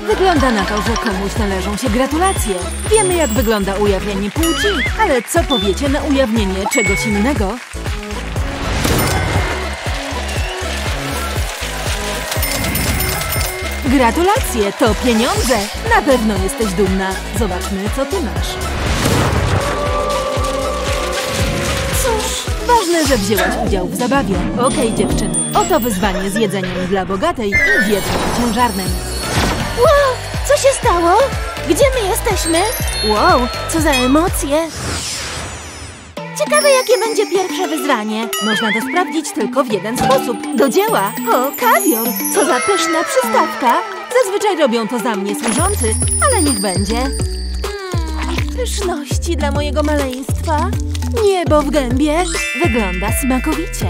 Wygląda na to, że komuś należą się gratulacje. Wiemy, jak wygląda ujawnienie płci, ale co powiecie na ujawnienie czegoś innego? Gratulacje, to pieniądze! Na pewno jesteś dumna. Zobaczmy, co ty masz. Cóż, ważne, że wzięłaś udział w zabawie. Okej, dziewczyny, oto wyzwanie z jedzeniem dla bogatej i dietą ciężarnej. Wow, co się stało? Gdzie my jesteśmy? Wow, co za emocje! Ciekawe, jakie będzie pierwsze wyzwanie. Można to sprawdzić tylko w jeden sposób. Do dzieła! O, kawior! Co za pyszna przystawka! Zazwyczaj robią to za mnie służący, ale niech będzie. Pyszności dla mojego maleństwa. Niebo w gębie. Wygląda smakowicie.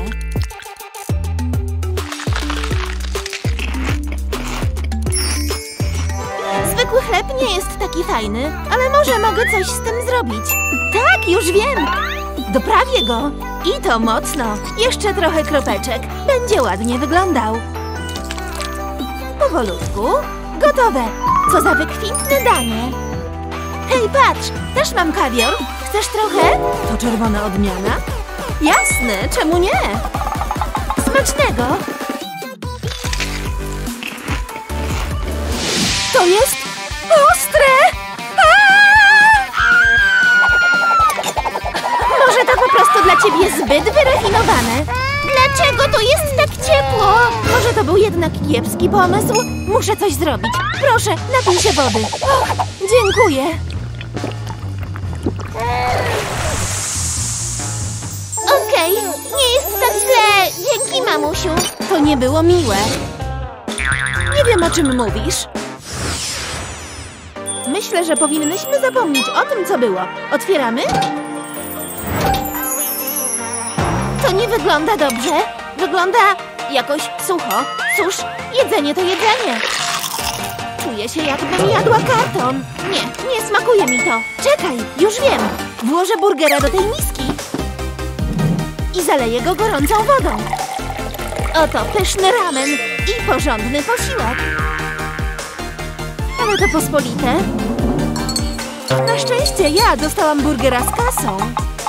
Zwykły chleb nie jest taki fajny, ale może mogę coś z tym zrobić. Tak, już wiem! Doprawię go. I to mocno. Jeszcze trochę kropeczek. Będzie ładnie wyglądał. Powolutku. Gotowe. Co za wykwintne danie. Hej, patrz! Też mam kawior. Chcesz trochę? To czerwona odmiana? Jasne, czemu nie? Smacznego. To jest ostre! Może to po prostu dla ciebie zbyt wyrafinowane. Dlaczego to jest tak ciepło? Może to był jednak kiepski pomysł? Muszę coś zrobić. Proszę, napij się wody. Och, dziękuję. Okej, nie jest tak źle. Dzięki, mamusiu. To nie było miłe. Nie wiem, o czym mówisz. Myślę, że powinnyśmy zapomnieć o tym, co było. Otwieramy? To nie wygląda dobrze. Wygląda jakoś sucho. Cóż, jedzenie to jedzenie. Czuję się, jakbym jadła karton. Nie smakuje mi to. Czekaj, już wiem. Włożę burgera do tej miski. I zaleję go gorącą wodą. Oto pyszny ramen i porządny posiłek. Ale to pospolite. Na szczęście ja dostałam burgera z kasą.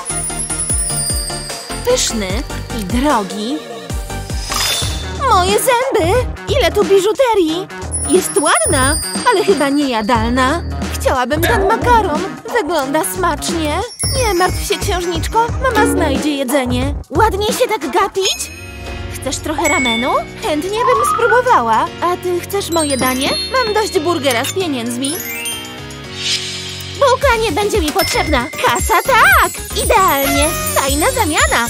Pyszny i drogi. Moje zęby! Ile tu biżuterii! Jest ładna, ale chyba niejadalna. Chciałabym ten makaron. Wygląda smacznie. Nie martw się, księżniczko. Mama znajdzie jedzenie. Ładnie się tak gapić? Chcesz trochę ramenu? Chętnie bym spróbowała. A ty chcesz moje danie? Mam dość burgera z pieniędzmi. Bułka nie będzie mi potrzebna. Kasa tak! Idealnie. Fajna zamiana.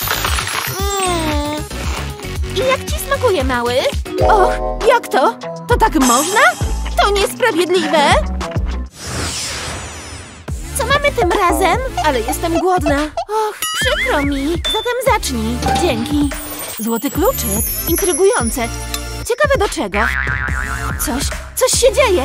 I jak ci smakuje, mały? Och, jak to? To tak można? To niesprawiedliwe. Co mamy tym razem? Ale jestem głodna. Och, przykro mi. Zatem zacznij. Dzięki. Złoty kluczyk. Intrygujące. Ciekawe do czego. Coś się dzieje.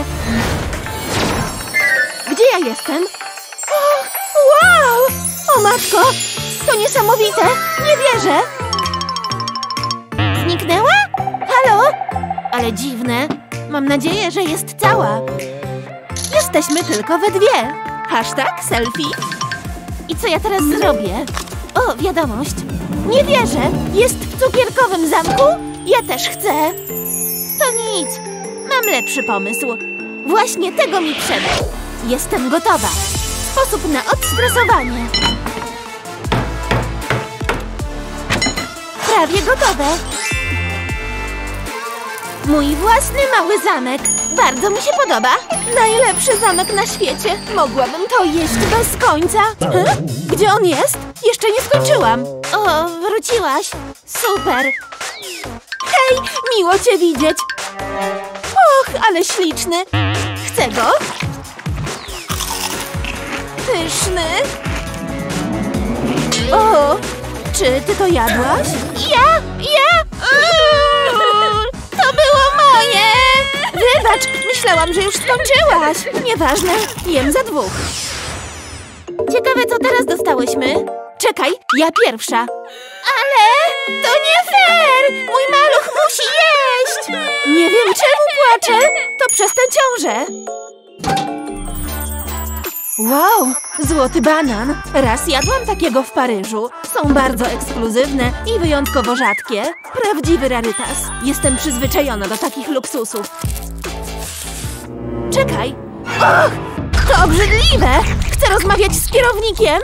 Gdzie ja jestem? Och, wow! O matko! To niesamowite! Nie wierzę! Zniknęła? Halo? Ale dziwne. Mam nadzieję, że jest cała. Jesteśmy tylko we dwie. Hashtag selfie. I co ja teraz zrobię? O, wiadomość. Nie wierzę. Jest w cukierkowym zamku? Ja też chcę. To nic. Mam lepszy pomysł. Właśnie tego mi trzeba. Jestem gotowa. Sposób na odstresowanie. Prawie gotowe. Mój własny mały zamek. Bardzo mi się podoba. Najlepszy zamek na świecie. Mogłabym to jeść bez końca. Gdzie on jest? Jeszcze nie skończyłam. O, wróciłaś. Super. Hej, miło cię widzieć. Och, ale śliczny. Chcę go. Pyszny. O, czy ty to jadłaś? Ja? To było moje! Wybacz, myślałam, że już skończyłaś. Nieważne, jem za dwóch. Ciekawe, co teraz dostałyśmy. Czekaj, ja pierwsza. Ale to nie fair! Mój maluch musi jeść! Nie wiem, czemu płacze. To przez tę ciążę. Wow, złoty banan. Raz jadłam takiego w Paryżu. Są bardzo ekskluzywne i wyjątkowo rzadkie. Prawdziwy rarytas. Jestem przyzwyczajona do takich luksusów. Czekaj. Och, to obrzydliwe! Chcę rozmawiać z kierownikiem.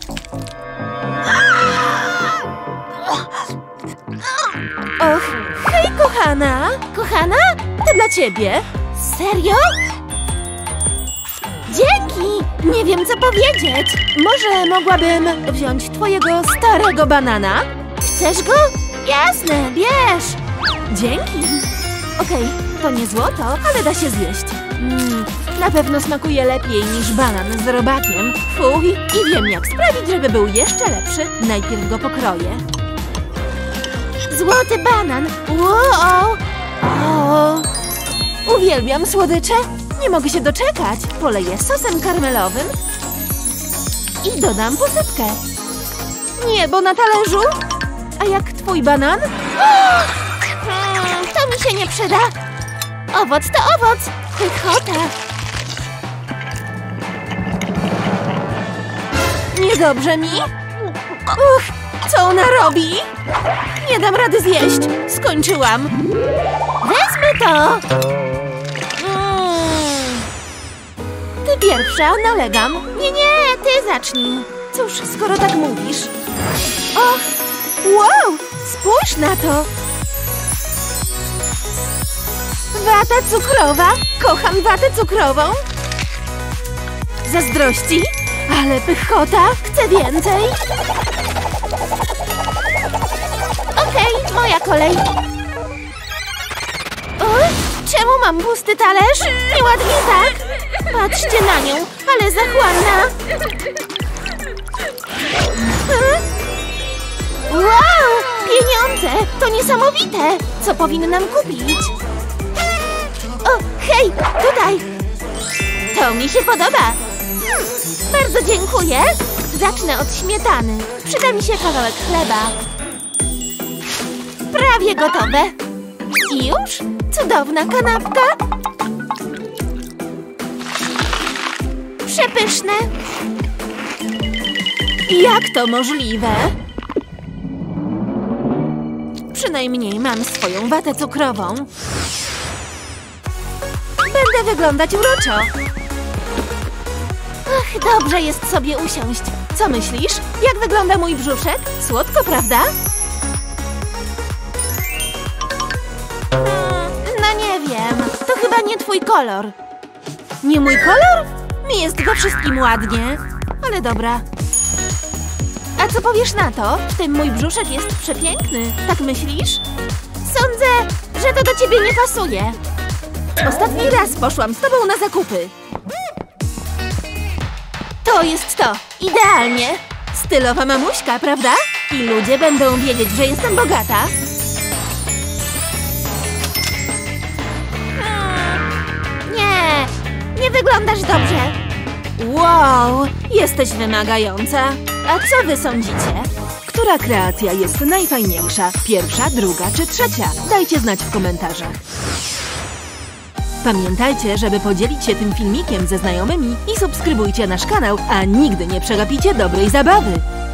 Och, hej, kochana! Kochana? To dla ciebie. Serio? Dzięki! Nie wiem, co powiedzieć. Może mogłabym wziąć twojego starego banana? Chcesz go? Jasne, bierz! Dzięki! Okej, to nie złoto, ale da się zjeść. Na pewno smakuje lepiej niż banan z robakiem. Fuj! I wiem, jak sprawić, żeby był jeszcze lepszy. Najpierw go pokroję. Złoty banan! Wow! O! Uwielbiam słodycze! Nie mogę się doczekać! Poleję sosem karmelowym i dodam posypkę. Niebo na talerzu! A jak twój banan? To mi się nie przyda! Owoc to owoc! Pychota! Niedobrze mi? Co ona robi? Nie dam rady zjeść! Skończyłam! Wezmę to! Ty pierwsza, nalegam. Nie, ty zacznij. Cóż, skoro tak mówisz. O! Wow! Spójrz na to! Wata cukrowa! Kocham watę cukrową! Zazdrości? Ale pychota! Chcę więcej! Okej, moja kolej. O, czemu mam pusty talerz? Nieładnie tak. Patrzcie na nią, ale zachłanna. Wow, pieniądze! To niesamowite! Co powinnam kupić? O, hej, tutaj! To mi się podoba. Bardzo dziękuję. Zacznę od śmietany. Przyda mi się kawałek chleba. Prawie gotowe. I już? Cudowna kanapka. Przepyszne. Jak to możliwe? Przynajmniej mam swoją watę cukrową. Będę wyglądać uroczo. Ach, dobrze jest sobie usiąść. Co myślisz? Jak wygląda mój brzuszek? Słodko, prawda? No nie wiem. To chyba nie twój kolor. Nie mój kolor? Mi jest we wszystkim ładnie. Ale dobra. A co powiesz na to? W tym mój brzuszek jest przepiękny. Tak myślisz? Sądzę, że to do ciebie nie pasuje. Ostatni raz poszłam z tobą na zakupy. To jest to. Idealnie. Stylowa mamuśka, prawda? I ludzie będą wiedzieć, że jestem bogata. Nie, nie wyglądasz dobrze. Wow, jesteś wymagająca. A co wy sądzicie? Która kreacja jest najfajniejsza? Pierwsza, druga czy trzecia? Dajcie znać w komentarzach. Pamiętajcie, żeby podzielić się tym filmikiem ze znajomymi i subskrybujcie nasz kanał, a nigdy nie przegapicie dobrej zabawy.